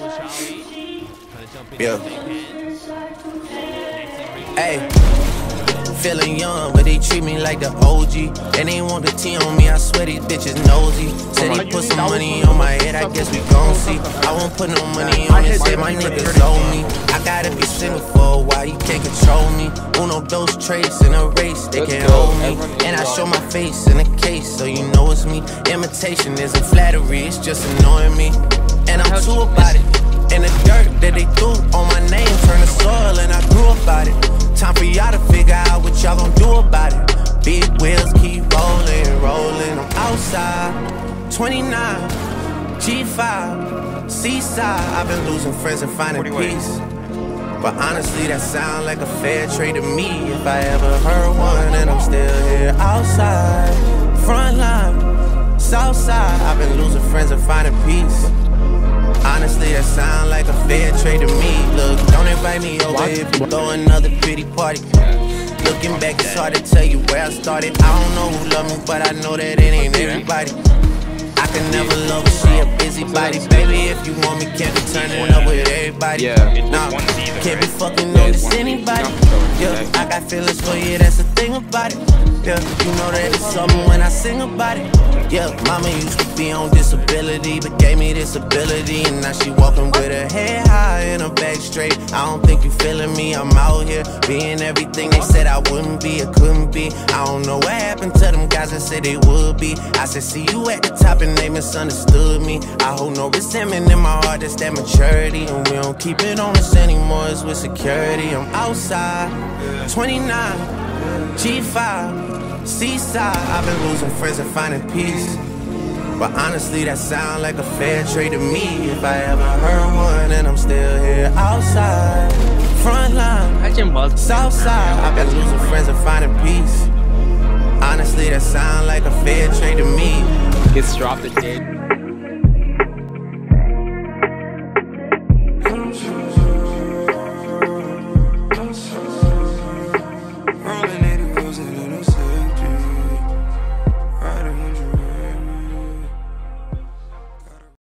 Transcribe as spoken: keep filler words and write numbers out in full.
Yeah. Hey. Feeling young, but they treat me like the O G. And they want the T on me, I swear these bitches nosy. Said he put some money on my head, I guess we gon' see. I won't put no money on it, say my niggas owe me. I gotta be single for a while, you can't control me. Uno those traits in a race, they can't hold me. And I show my face in a case, so you know it's me. Imitation isn't flattery, it's just annoying me. And I'm too about it. And the dirt that they threw on my name turned to soil, and I grew about it. Time for y'all to figure out what y'all gon' do about it. Big wheels keep rolling, rolling. I'm outside, twenty-nine, G five, Seaside. I've been losing friends and finding peace. But honestly, that sound like a fair trade to me. If I ever heard one, and I'm still here outside. Front line, south side. I've been losing friends and finding peace. Honestly, that sound like a fair trade to me. Look, don't invite me over what? If you throw another pity party. Looking back, it's hard to tell you where I started. I don't know who loved me, but I know that it ain't everybody. I can never love her, she a busybody. Baby, if you want me, can't be turning up with everybody. Nah, can't be fucking on this anybody. Yeah, I got feelings for you, that's the thing about it. Yeah, you know that it's something when I sing about it. Yeah, mama used to be on disability, but gave me this ability. And now she walking with her head high and her back straight. I don't think you feeling me, I'm out here being everything they said I wouldn't be or couldn't be. I don't know what happened to them guys that said they would be. I said, see you at the top and they misunderstood me. I hold no resentment in my heart, that's that maturity. And we don't keep it on us anymore, it's with security. I'm outside, twenty-nine, G five, Seaside. I've been losing friends and finding peace. But honestly, that sound like a fair trade to me. If I ever heard one, and I'm still here outside. Front line, south side. I've been losing friends and finding peace. Honestly, that sound like a fair trade to me. Gets dropped a dead. Rolling